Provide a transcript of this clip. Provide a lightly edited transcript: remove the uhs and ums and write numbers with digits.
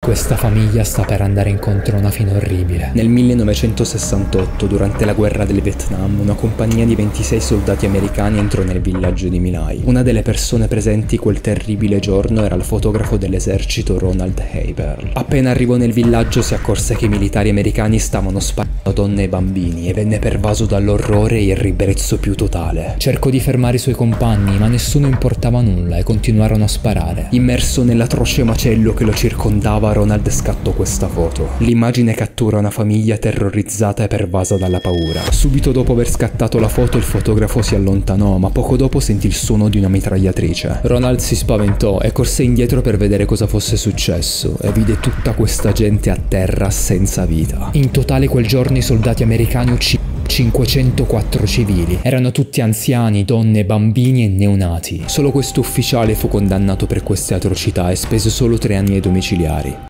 Questa famiglia sta per andare incontro a una fine orribile. Nel 1968, durante la guerra del Vietnam, una compagnia di 26 soldati americani entrò nel villaggio di My Lai. Una delle persone presenti quel terribile giorno era il fotografo dell'esercito Ronald Heiberl. Appena arrivò nel villaggio si accorse che i militari americani stavano sparando a donne e bambini e venne pervaso dall'orrore e il ribrezzo più totale. Cercò di fermare i suoi compagni, ma nessuno importava nulla e continuarono a sparare. Immerso nell'atroce macello che lo circondava, Ronald scattò questa foto. L'immagine cattura una famiglia terrorizzata e pervasa dalla paura. Subito dopo aver scattato la foto il fotografo si allontanò, ma poco dopo sentì il suono di una mitragliatrice. Ronald si spaventò e corse indietro per vedere cosa fosse successo e vide tutta questa gente a terra senza vita. In totale quel giorno i soldati americani uccisero 504 civili. Erano tutti anziani, donne, bambini e neonati. Solo questo ufficiale fu condannato per queste atrocità e spese solo 3 anni ai domiciliari.